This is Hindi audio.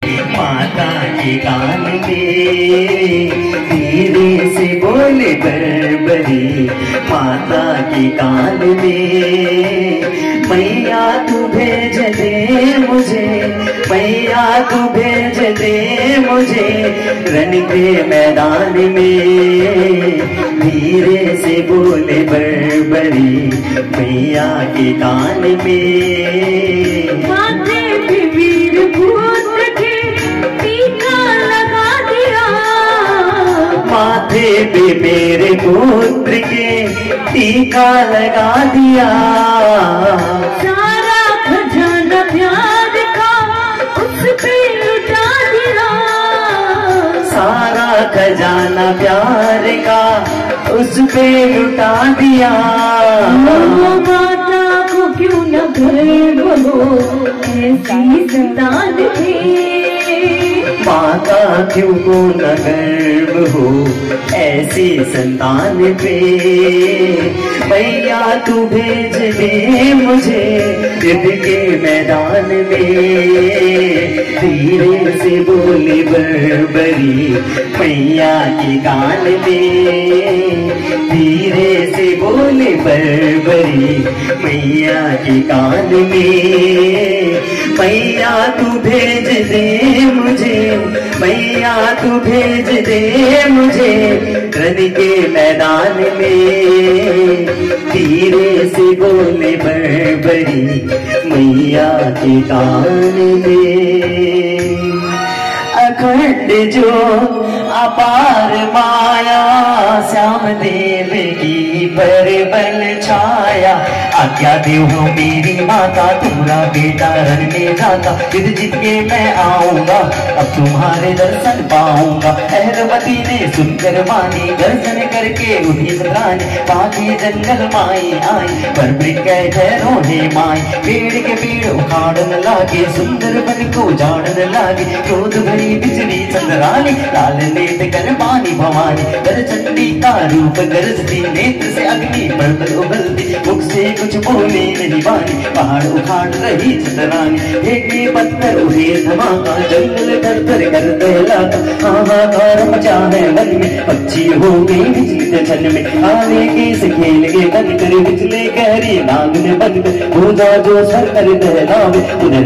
माता के कान में धीरे से बोले बरबरी, माता के कान में मैया तू भेज दे मुझे, मैया तू भेज दे मुझे रण के मैदान में। धीरे से बोले बरबरी मैया के कान में। माथे पे वीर पुत्र के टीका लगा दिया, माथे पे मेरे पुत्र के टीका लगा दिया। सारा खजाना प्यार का उस पे लुटा दिया, सारा खजाना प्यार का उस पे लुटा दिया। माता को क्यों न गर्व हो ऐसी संतान थे, माता क्यों को न गर्व हो ऐसी संतान पे। मैया तू भेज दे मुझे युद्ध के मैदान में। धीरे से बोली बरबरी मैया के कान में। धीरे से बोले बरबरी मैया के कान में। मैया तू भेज दे मुझे, मैया तू भेज दे मुझे रण के मैदान में। धीरे से बोले बरबरी मैया के कान में। अखंड जो अपार माया श्याम देव की परबल छाया। आज्ञा देव हो मेरी माता, तुम्हारा बेटा रण में जाता। जिद जीत के मैं आऊंगा, अब तुम्हारे दर्शन पाऊंगा। अहरवती ने सुनकर मानी, गर्जन करके उठी सरानी। बाकी जंगल माई आई, पर कह रोने माई। पेड़ के पेड़ उखाड़न लागे, सुंदर बन को झाड़न लागे। क्रोध भरी बिजली चंद्रानी, लाल नेत्र कर पानी भवानी। कर चंडी का रूप गरजती, नेत्र से अग्नि पर्वत उबलती। मुख से कुछ बोले नहीं वाणी, पहाड़ उखाड़ रही चंद्रानी। फेंके पत्थर उड़े धमाका, जंगल कर कर दहलाता। हाहाकार मचा है मन में, पक्षी हो गई बिजली छन में। आले केस खेल के बन कर बिजले गहरी नाग में बन कर। पूजा जो सर कर दहलावे, उधर